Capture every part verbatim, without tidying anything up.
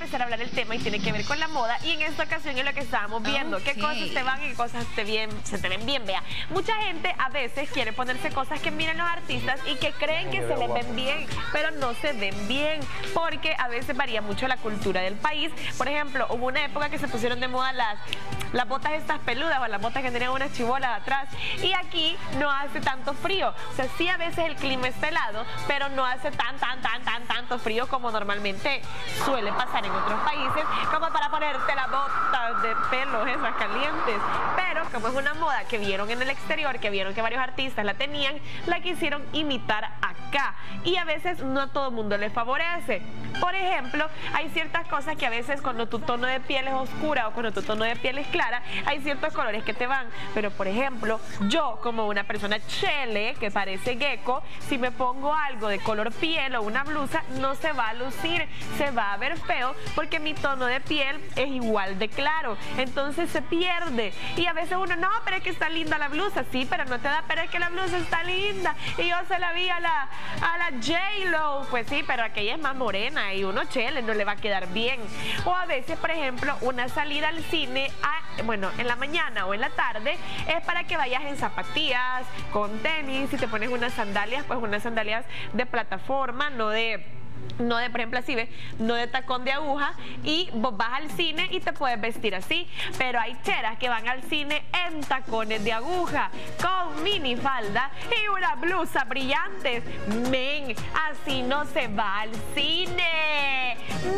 empezar a hablar el tema y tiene que ver con la moda, y en esta ocasión es lo que estábamos viendo, okay. qué cosas te van y qué cosas te, bien, se te ven bien, vea. Mucha gente a veces quiere ponerse cosas que miran los artistas y que creen que se les ven bien, pero no se ven bien, porque a veces varía mucho la cultura del país. Por ejemplo, hubo una época que se pusieron de moda las, las botas estas peludas o las botas que tenían una chibola atrás, y aquí no hace tanto frío. O sea, sí a veces el clima está helado, pero no hace tan, tan, tan, tan, tanto frío como normalmente suele pasar en otros países, como para ponerte las botas de pelo esas calientes. Pero como es una moda que vieron en el exterior, que vieron que varios artistas la tenían, la quisieron imitar acá, y a veces no a todo el mundo le favorece. Por ejemplo, hay ciertas cosas que a veces cuando tu tono de piel es oscura o cuando tu tono de piel es clara, hay ciertos colores que te van. Pero por ejemplo, yo como una persona chele que parece gecko, si me pongo algo de color piel o una blusa, no se va a lucir, se va a ver feo, porque mi tono de piel es igual de claro, entonces se pierde. Y a veces uno, no, pero es que está linda la blusa, sí, pero no te da, pero es que la blusa está linda, y yo se la vi a la, a la J-Lo, pues sí, pero aquella es más morena y uno chele, no le va a quedar bien. O a veces, por ejemplo, una salida al cine, a, bueno, en la mañana o en la tarde, es para que vayas en zapatillas, con tenis, si te pones unas sandalias, pues unas sandalias de plataforma, no de... no de, por ejemplo, así, ¿ves? No de tacón de aguja, y vos vas al cine y te puedes vestir así. Pero hay cheras que van al cine en tacones de aguja, con minifalda y una blusa brillantes. Men, así no se va al cine.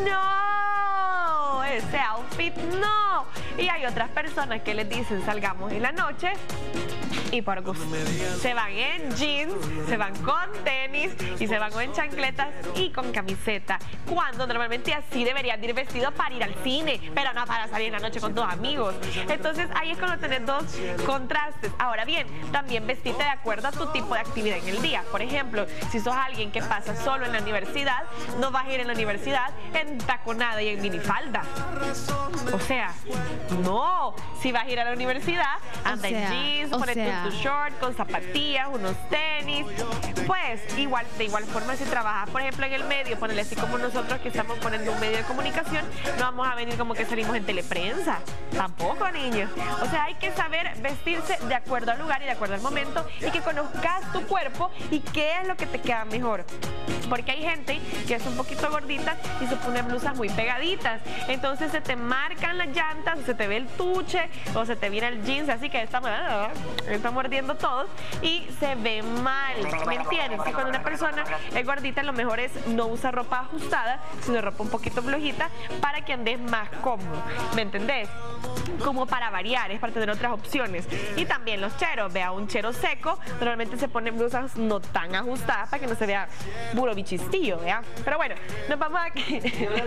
¡No! Ese outfit no. Y hay otras personas que les dicen salgamos en la noche, y por gusto se van en jeans, se van con tenis y se van en chancletas y con camiseta, cuando normalmente así deberían ir vestidos para ir al cine, pero no para salir en la noche con tus amigos. Entonces ahí es cuando tenés dos contrastes. Ahora bien, también vestirte de acuerdo a tu tipo de actividad en el día. Por ejemplo, si sos alguien que pasa solo en la universidad, no vas a ir en la universidad en taconada y en minifalda. O sea, no. Si vas a ir a la universidad, anda o sea, en jeans, ponete tu short con zapatillas, unos tenis. Pues igual, de igual forma, si trabajas, por ejemplo, en el medio, ponele así como nosotros que estamos poniendo un medio de comunicación, no vamos a venir como que salimos en teleprensa. Tampoco, niños. O sea, hay que saber vestirse de acuerdo al lugar y de acuerdo al momento, y que conozcas tu cuerpo y qué es lo que te queda mejor. Porque hay gente que es un poquito gordita y se pone blusas muy pegaditas, entonces se te marcan las llantas, se te ve el tuche o se te viene el jeans, así que está, está mordiendo todo y se ve mal, ¿me entiendes? Y cuando una persona es gordita, lo mejor es no usar ropa ajustada, sino ropa un poquito flojita para que andes más cómodo, ¿me entendés? Como para variar, es para tener otras opciones. Y también los cheros, vea, un chero seco normalmente se ponen blusas no tan ajustadas para que no se vea puro bichistillo, vea. Pero bueno, nos vamos aquí.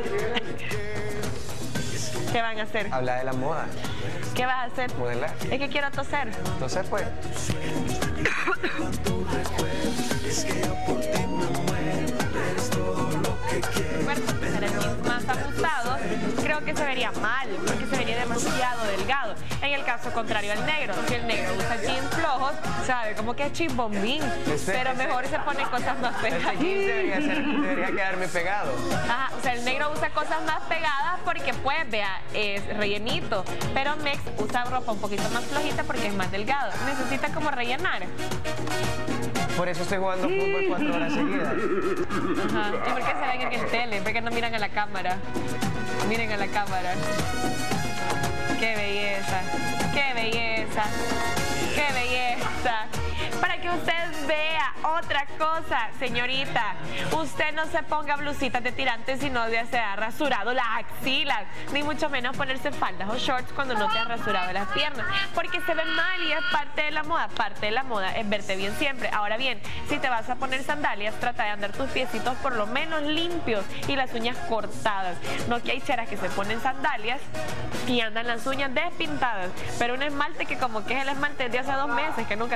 ¿Qué van a hacer? Habla de la moda. ¿Qué vas a hacer? Modelar. Es que quiero toser. Toser, pues. Para el jeans más ajustado, creo que se vería mal, porque se vería demasiado delgado. En el caso contrario al negro, si el negro usa jeans flojos, sabe como que es chimbombín, pero mejor se pone cosas más pegadas. Ese jeans debería, ser, debería quedarme pegado. Ajá, o sea, el negro usa cosas más pegadas porque, pues, vea, es rellenito, pero Mex usa ropa un poquito más flojita porque es más delgado. Necesita como rellenar. Por eso estoy jugando fútbol cuatro horas seguidas. Ajá. ¿Y por qué se ven en el tele? ¿Por qué no miran a la cámara? Miren a la cámara. ¡Qué belleza! ¡Qué belleza! ¡Qué belleza! Para que usted vea otra cosa, señorita, usted no se ponga blusitas de tirantes si no se ha rasurado las axilas, ni mucho menos ponerse faldas o shorts cuando no te has rasurado las piernas, porque se ve mal y es parte de la moda. Parte de la moda es verte bien siempre. Ahora bien, si te vas a poner sandalias, trata de andar tus piecitos por lo menos limpios y las uñas cortadas. No que hay cheras que se ponen sandalias y andan las uñas despintadas, pero un esmalte que como que es el esmalte de hace dos meses que nunca se le quitó.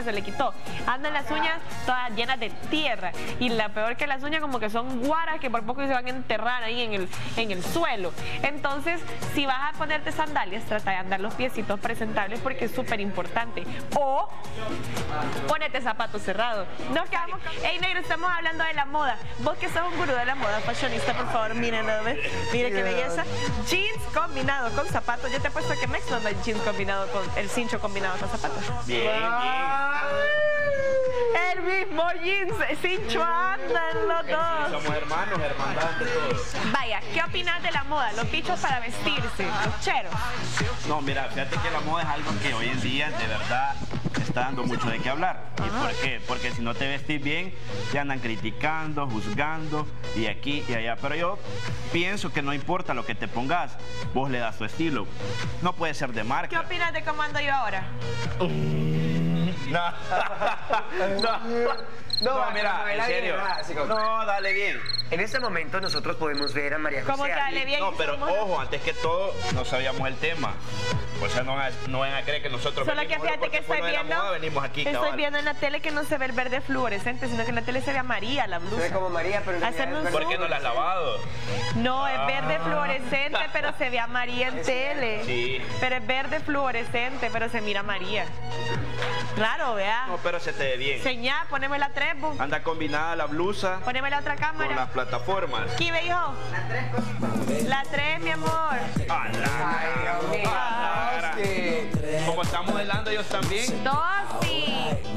No, andan las uñas todas llenas de tierra. Y la peor que las uñas como que son guaras que por poco se van a enterrar ahí en el, en el suelo. Entonces, si vas a ponerte sandalias, trata de andar los piecitos presentables porque es súper importante. O ponete zapatos cerrados. Nos quedamos... Ey, negro, estamos hablando de la moda. Vos que sos un gurú de la moda, fashionista, por favor, mírenlo, ¿ves? Mira qué belleza. Jeans combinado con zapatos. Yo te he puesto que Mex no anda el jeans combinado con el cincho combinado con zapatos. Bien, bien. El mismo jeans, cincho andan los dos. Somos hermanos, hermandad de todos. Vaya, ¿qué opinas de la moda? Los bichos para vestirse, los cheros. No, mira, fíjate que la moda es algo que hoy en día de verdad está dando mucho de qué hablar. ¿Y por qué? Porque si no te vestís bien, te andan criticando, juzgando, y aquí y allá. Pero yo pienso que no importa lo que te pongas, vos le das tu estilo. No puede ser de marca. ¿Qué opinas de cómo ando yo ahora? No, no, no, no, mira, en serio. No, dale bien. En este momento nosotros podemos ver a María José. ¿Cómo que dale bien? No, pero ojo, antes que todo, no sabíamos el tema. O sea, no van a, no van a creer que nosotros Solo venimos, que fíjate que estoy viendo, moda, venimos aquí, estoy cabal. viendo en la tele que no se ve el verde fluorescente, sino que en la tele se ve amarilla la blusa. Se ve como María, pero en realidad Hacerme es un verde. ¿Por qué no la has lavado? No, es verde Ah. fluorescente, pero se ve amarilla en tele. Sí. Pero es verde fluorescente, pero se mira amarilla. Claro, vea. No, pero se te ve bien. Señá, poneme la tres, bu. Anda combinada la blusa Poneme la otra con las cámara. plataformas. Aquí ve, hijo. La tres, mi amor. Ah, la- Ay, Dios mío. Ah, la- Sí. Como están modelando ellos también. Dos, sí.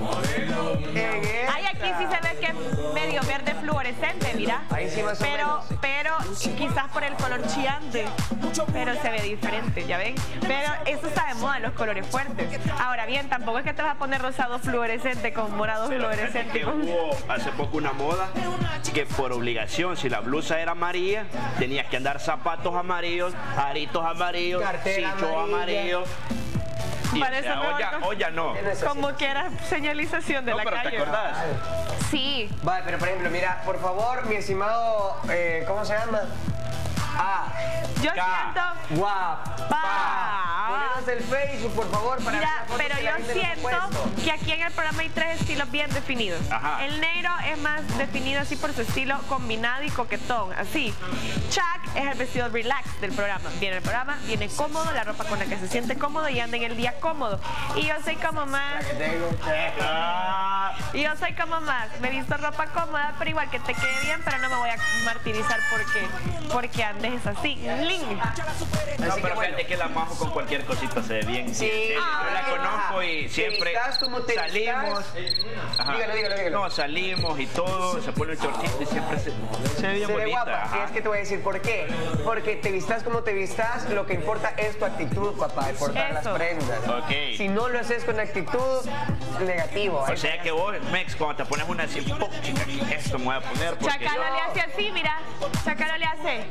Ay, aquí sí se ve que es medio verde fluorescente, mira. Ahí sí más o pero, menos. pero quizás por el color chillante, pero se ve diferente, ¿ya ven? Pero eso está de moda, los colores fuertes. Ahora bien, tampoco es que te vas a poner rosado fluorescente con morado Pero fíjate fluorescente. que con- hubo hace poco una moda que por obligación, si la blusa era amarilla, tenías que andar zapatos amarillos, aritos amarillos, Cartera cincho amarilla. amarillo. Y, o Parece sea, mejor o ya, co- o ya no. Como que era señalización de No, la pero calle. ¿te acordás? Sí. Vale, pero por ejemplo, mira, por favor, mi estimado, eh, ¿cómo se llama? Ah, Yo K. siento... guapa. Pa. Ponenos el Facebook, por favor, para ver Mira, las fotos pero que la yo gente nos ha siento puesto. que aquí en el programa hay tres estilos bien definidos. Ajá. El negro es más definido así por su estilo combinado y coquetón, así. Chuck es el vestido relax del programa. Viene el programa, viene cómodo, la ropa con la que se siente cómodo y anda en el día cómodo. Y yo soy como más... Que tengo. Ah, Y yo soy como más, me he visto ropa cómoda, pero igual que te quede bien, pero no me voy a martirizar porque, porque andes así. Link. no, Así pero que bueno. fíjate que la Majo con cualquier cosita se ve bien. Sí. Yo la Ah, conozco y te siempre vistas como te salimos. Ajá. Dígalo, dígalo, dígalo. No, salimos y todo, se pone el shortcito y siempre se, se ve bien Se ve bonita. guapa. ajá. Y es que te voy a decir por qué. Porque te vistas como te vistas, lo que importa es tu actitud, papá, de portar Eso. las prendas. Ok. Si no lo haces con actitud, negativo. O sea que vos, Mex, cuando te pones una así, ¡pum! Chica, ¿qué es esto me voy a poner? Porque Chacalo yo- le hace así, mira. Chacalo le hace.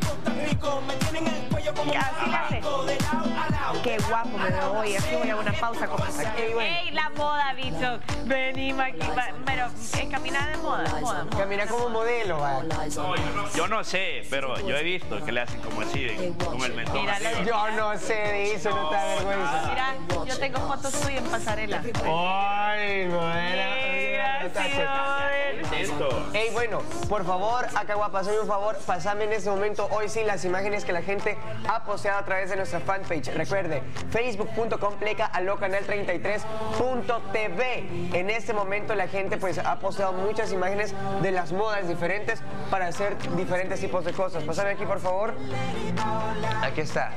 Así le hace. Qué guapo me veo hoy. Aquí voy a una pausa comercial. Aquí, bueno. ¡Ey, la moda, bicho! Venimos aquí. va- Pero es caminar de moda, moda. moda. Camina como modelo, va. No, yo, no, yo no sé, pero yo he visto que le hacen como así, de- con el mentón. Mira, arriba. lo- Yo no sé de eso, no te da vergüenza. Mira, yo tengo fotos tuyas en pasarela. Ay, Mira, sí, joder. ¿Qué es esto? Ey, bueno, por favor, acá guapa, soy un favor, pasame en este momento, hoy sí, las imágenes que la gente ha posteado a través de nuestra fanpage. Recuerde, facebook punto com pleca aló canal treinta y tres punto t v. En este momento la gente pues ha posteado muchas imágenes de las modas diferentes para hacer diferentes tipos de cosas. Pasame aquí, por favor. Aquí está.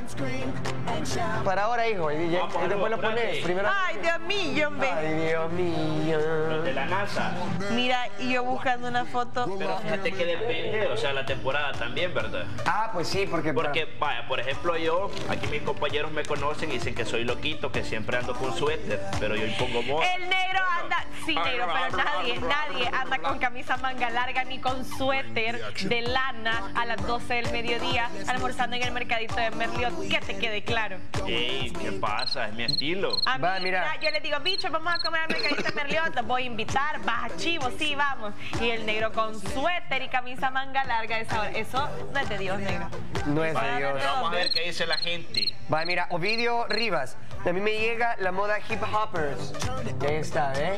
Para ahora, hijo, y ya- Vamos, después lo apúrate. pones. Primero. Ay, Dios mío, hombre. Ay, Dios mío. Los de la NASA. Mira, y yo buscando una foto. Pero fíjate que depende, o sea, la temporada también, ¿verdad? Ah, pues sí, porque... Porque, vaya, por ejemplo, yo, aquí mis compañeros me conocen y dicen que soy loquito, que siempre ando con suéter, pero yo impongo moda. El negro anda, sí negro, pero nadie, nadie anda con camisa manga larga ni con suéter de lana a las doce del mediodía almorzando en el mercadito de Merliot, que te quede claro. Ey, ¿qué pasa? Es mi estilo. A mí, Va, mira. mira, yo les digo, bicho, vamos a comer al mercadito de Merliot, los voy a invitar, vas a Chivo, sí, vamos. Y el negro con suéter y camisa manga larga, esa hora. Eso no es de Dios, negro. No es de Dios. Vamos a ver qué dice la gente. Va, mira, Ovidio Rivas. A mí me llega la moda hip hoppers. Ahí está, ¿eh?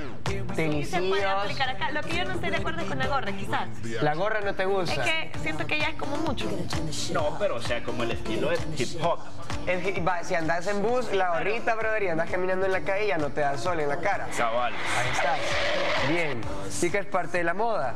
Sí se puede aplicar acá. Lo que yo no estoy de acuerdo es con la gorra, quizás. La gorra no te gusta. Es que siento que ya es como mucho. No, pero o sea, como el estilo es hip hop. El hip- va, si andas en bus, la gorrita, brother, y andas caminando en la calle, ya no te da sol en la cara. Cabal. Ahí estás. Bien. Sí que es parte de la moda.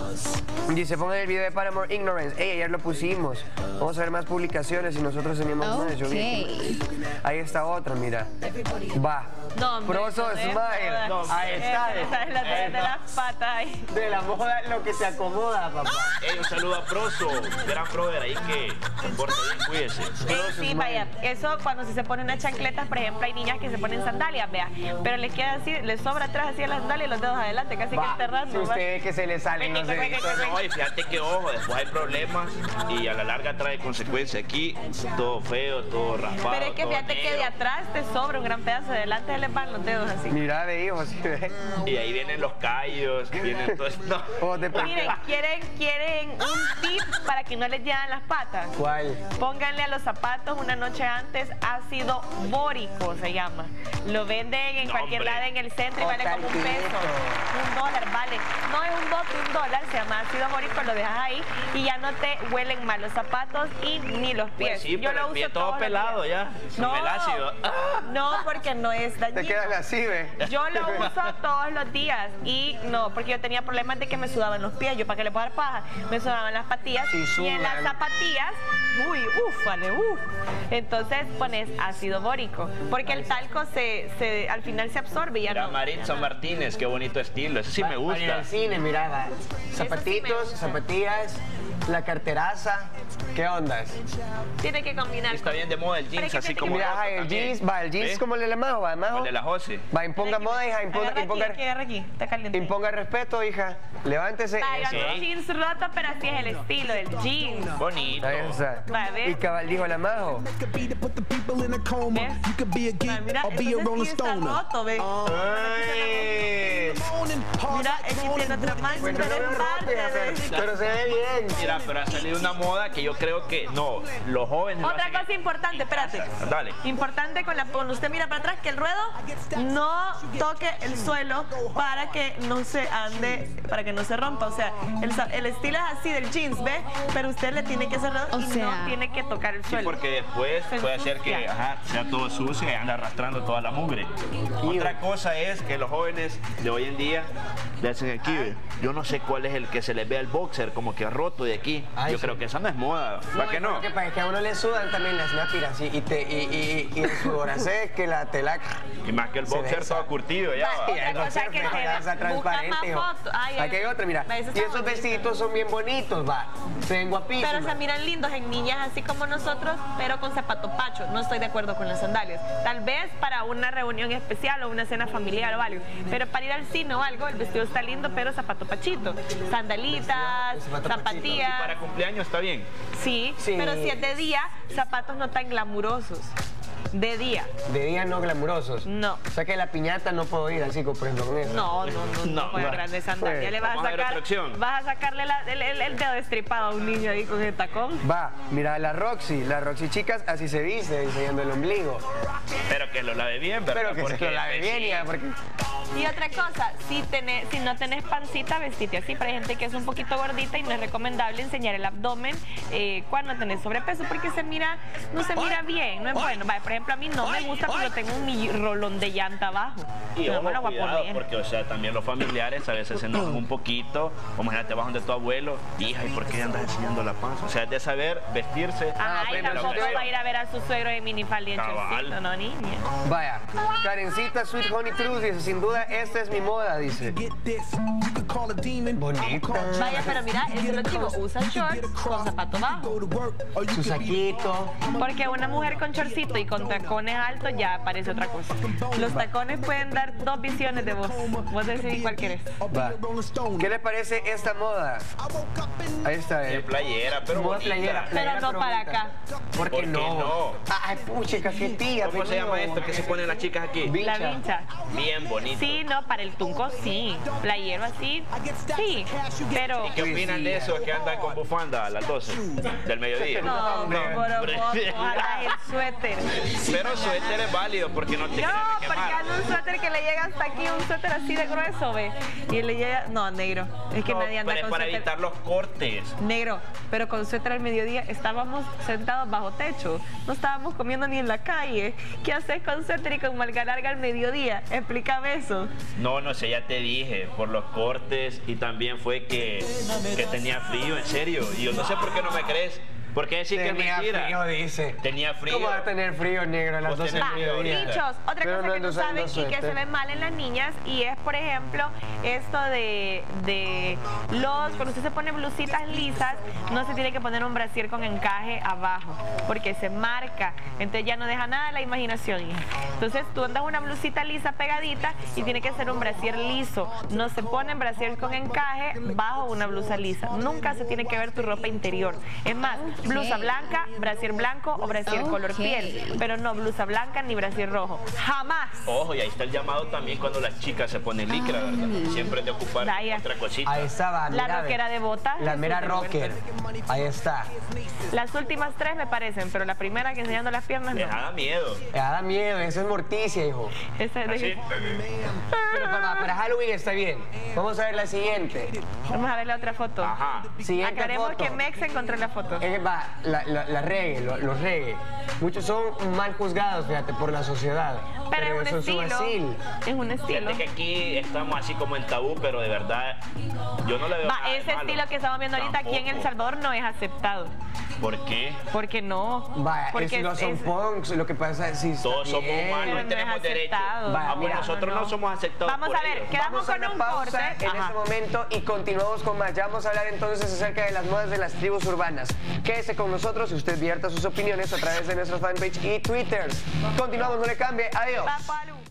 Dice, pongan el video de Paramore Ignorance. Ey, ayer lo pusimos. Vamos a ver más publicaciones y nosotros teníamos más. Yo vi. Ahí está otra, mira. Va. No, hombre, Proso no, Smile. no, Ahí está. Esa es la de, de las patas ahí. De la moda, lo que te acomoda, papá. Ey, un saludo a Proso, gran brother ahí que se porta bien, cuídese. Eh, sí, vaya, eso cuando si se ponen unas chancletas, por ejemplo, hay niñas que se ponen sandalias, vea, pero les queda así, les sobra atrás así a las sandalias y los dedos adelante, casi que Va, enterrando. si usted ve que se le salen los deditos. No, y fíjate que ojo, después hay problemas y a la larga trae consecuencias. Aquí todo feo, todo raspado. Pero es que todo fíjate que negro. de atrás te sobra un gran pedazo, de adelante se les van los dedos así. Mira, de hijo, ¿sí ve? Y ahí vienen los callos, vienen todo esto. No. Oh, de pe- Miren, quieren, quieren un tip para que no les lleven las patas. ¿Cuál? Pónganle a los zapatos una noche antes ácido bórico, se llama. Lo venden en No, cualquier hombre. lado en el centro y Oh, vale como un tranquilito. peso. Un dólar, vale. No es un bote, un dólar, se llama ácido bórico, lo dejas ahí y ya no te huelen mal los zapatos y ni los pies. Pues sí, Yo pero lo el pie uso todo todos los pelado días. ya. Con el ácido. Ah. No, porque no es Te dañino. quedas así, ve. Yo lo uso todos los días y no, porque yo tenía problemas de que me sudaban los pies. Yo para que le pueda dar paja, me sudaban las patillas Sí, y en las sudan. zapatillas, uy, uf, vale, uf. Entonces pones ácido bórico, porque el talco se, se al final se absorbe y ya Mira, no. Maritza Martínez, qué bonito estilo. Eso sí me Para ir gusta. al cine, mira, va. sí Zapatitos, me gusta. zapatillas, la carteraza. ¿Qué ondas? Tiene que combinar. Está bien de moda el Pero es jeans, que así fíjate como que Mira, roto ajá, el también. jeans, va, el jeans ¿Ves? como el de la Majo, va, Majo. El de la Jose. Va, imponga moda, hija, imponga, Agarra aquí, imponga, aquí, agarra aquí, está caliente. imponga respeto, hija. Levántese. Vaya, Eso. no jeans roto, pero así es el estilo del jeans. Bonito. Ahí está. Va, ¿ves? Y cabal dijo la Majo. ¿Ves? Va, mira, entonces sí está roto, ¿ves? Ay. Mira, aquí tiene otra mancha, Pues no pero lo es parte rompe, de... pero, pero se ve bien. Mira, pero ha salido una moda que yo creo que no, los jóvenes. lo Otra hacen en- cosa importante, espérate. Dale. Importante con la, cuando usted mira para atrás, que el ruedo no toque el suelo para que no se ande, para que no se rompa. O sea, el, sa- el estilo es así del jeans, ¿ve? Pero usted le tiene que hacer ruedo O y sea- no tiene que tocar el Sí, suelo. porque después Se puede ser que ensucia. ajá, sea todo sucio y anda arrastrando toda la mugre. Otra cosa es que los jóvenes de hoy en día le hacen aquí, ve. Yo no sé cuál es el que se les ve al boxer como que roto de aquí. Ay, Yo sí. creo que esa no es moda. ¿Para qué no? Lo que pasa es que a uno le sudan también las nápiras y, y, te, y, y, y el sudor hace que la tela... Y más que el Se boxer besa. todo curtido ya. va. Y Otra el cosa boxer que fue se- ya está busca transparente, más hijo. fotos. Ay, Aquí hay ay. otra, mira. Va, esa Y está esos bonita. vestiditos son bien bonitos, va. Se ven guapísimos. Pero se miran lindos en niñas así como nosotros, pero con zapato pacho. No estoy de acuerdo con las sandalias. Tal vez para una reunión especial o una cena familiar o algo. Pero para ir al cine o algo, el vestido está lindo, pero zapato pachito. Sandalitas, El zapato zapatillas. Para cumpleaños está bien. Sí, Sí. pero si es de día, zapatos no tan glamurosos. De día. De día no glamurosos. No. O sea que la piñata no puedo ir así, como por ejemplo, con eso. No, no, no, no, No, con va. grandes sandalias. Pues, Le vas a vamos a ver sacar, otra opción. vas a sacarle la- el, el- el dedo estripado a un niño ahí con el tacón. Va, mira la Roxy, la Roxy chicas así se viste, enseñando el ombligo. Pero que lo lave bien, ¿verdad? Pero que se Porque, lo lave pues, bien, sí. hija, porque... Y otra cosa, si, tenés, si no tenés pancita, vestite así. Pero hay gente que es un poquito gordita y no es recomendable enseñar el abdomen eh, cuando tenés sobrepeso porque se mira, no se mira bien, no es bueno. Vale, por ejemplo, a mí no me gusta porque tengo un mi- rolón de llanta abajo. Y No ojo, me lo voy a cuidado, poner. porque o sea, también los familiares a veces se enojan un poquito. O imagínate, vas donde tu abuelo, hija, ¿y por qué andas enseñando la panza? O sea, es de saber vestirse. Ay, pero tampoco usted- va a ir a ver a su suegro de minifalda y en Cabal. chorcito, no, niña. Vaya, Karencita Sweet Honey Cruz dice, sin duda esta es mi moda, dice. Bonita. Vaya, pero mira, eso es lo que digo, usa shorts con zapato bajo. Su saquito. Porque una mujer con chorcito y con tacones altos ya parece otra cosa. Los tacones pueden dar dos visiones de vos. Vos decidís cuál querés. Va. ¿Qué les parece esta moda? Ahí está, De eh. playera, pero Moda bonita. playera, playera, Pero no para bonita. acá. ¿Por qué ¿Por qué no? no? Ay, puche, cajetilla. ¿Cómo se llama esto que se ponen las chicas aquí? La Vincha. vincha. Bien bonito. Sí, no, para el tunco sí. Playero así, sí. Pero. ¿Qué opinan de eso que andan con bufanda a las doce del mediodía? No, hombre. por Hombre. ojalá el suéter. Pero suéter es válido porque no te No, quieres porque quemar. anda un suéter que le llega hasta aquí, un suéter así de grueso, ve. Y le llega, no, negro, es que No, nadie anda pero es con para suéter. evitar los cortes. Negro, pero con suéter al mediodía estábamos sentados bajo techo, no estábamos comiendo ni en la calle. ¿Qué haces con suéter y con malga larga al mediodía? Explícame eso. No, no sé, ya te dije, por los cortes y también fue que, que tenía frío, en serio. Y yo no sé por qué no me crees. ¿Por qué decir que es Tenía mentira? frío, dice. Tenía frío. ¿Cómo va a tener frío, negro, a las Vos doce tenés del Va, frío mediodía? ahorita. dichos, otra Pero cosa no que no ando saben usando y que se suéter. ve mal en las niñas y es, por ejemplo, esto de, de los, cuando usted se pone blusitas lisas, no se tiene que poner un brasier con encaje abajo, porque se marca, entonces ya no deja nada de la imaginación, hija. Entonces tú andas una blusita lisa pegadita y tiene que ser un brasier liso, no se ponen brasier con encaje bajo una blusa lisa, nunca se tiene que ver tu ropa interior. Es más, blusa blanca, brasier blanco o brasier color piel, pero no blusa blanca ni brasier rojo, jamás. Ojo, y ahí está el llamado también cuando las chicas se ponen licra, ¿verdad? Siempre de ocupar Vaya. otra cosita. Ahí estaba, La mira, ve. rockera de botas. La es mera súper rocker. fuerte. Ahí está. Las últimas tres me parecen, pero la primera que enseñando las piernas no. Deja da miedo. Ya da miedo, eso es morticia, hijo. Esa es de- Así. Pero para, para Halloween está bien. Vamos a ver la siguiente. Vamos a ver la otra foto. Ajá. Siguiente Aclaremos foto. que Mex encontró la foto. Eh, va, la, la, la reggae, lo- los reggae. Muchos son mal juzgados, fíjate, por la sociedad. Pero, es eso un es su estilo. vacil. Es un estilo. Fíjate que aquí estamos así como en tabú, pero de verdad yo no le veo Va, nada de ese malo. estilo que estamos viendo ahorita aquí en El Tampoco. Salvador no es aceptado. ¿Por qué? ¿Por no? Vaya, Porque es, no son es- punks, lo que pasa es si Todos somos humanos Pero y no tenemos es derecho. aceptado. Vaya, Ah, pues mira. nosotros no, no. somos aceptados Vamos por a ver, ellos. quedamos Vamos a con una un pausa corte. en Ajá. este momento y continuamos con más. Ya vamos a hablar entonces acerca de las modas de las tribus urbanas. Quédese con nosotros y usted vierta sus opiniones a través de nuestro fanpage y Twitter. Continuamos, no le cambie. Adiós. Papalu.